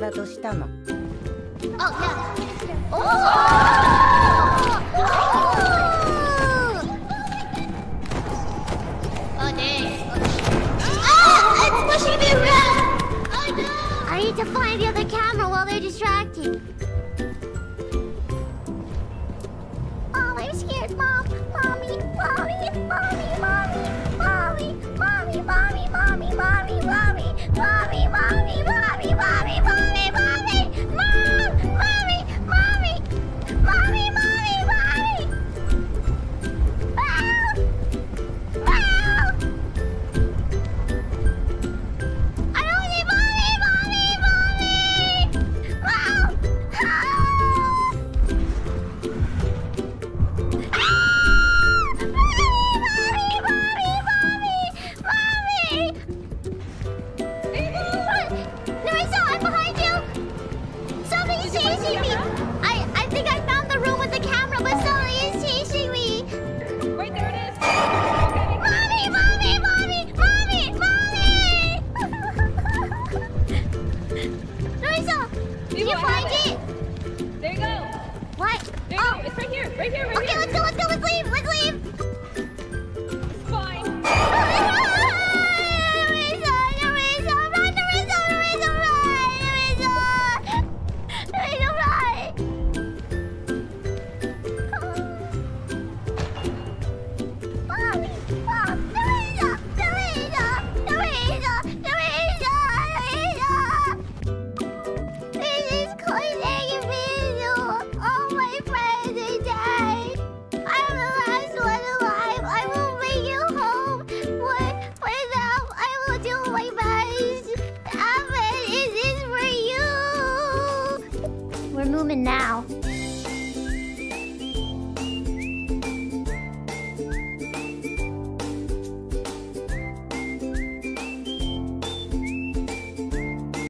だとしたの。 Oh, no. Oh! Oh, dang. Ah! It's pushing me around! Oh, no! I need to find the other camera while they're distracted. Oh, I'm scared, Mom. Mommy, Mommy, Mommy, Mommy, Mommy, Mommy, Mommy, Mommy, Mommy, Mommy, Mommy, Mommy, Mommy, Mommy, Mommy, Mommy, Mom, Mommy, Mommy, Mommy, Mommy, Mommy. Help! Help! I don't see Mommy, Mommy, Mommy. Mom, help! Nerissa, I'm behind you! Somebody's chasing me! I think I found the room with the camera, but somebody is chasing me! Wait, there it is! Mommy! Mommy! Mommy! Mommy! Mommy! Nerissa! Did you find it? There you go! What? There you go! It's right here! Right here! Right Okay, here! let's go! Let's go! Let's leave! Let's leave! It's fine! We're moving now.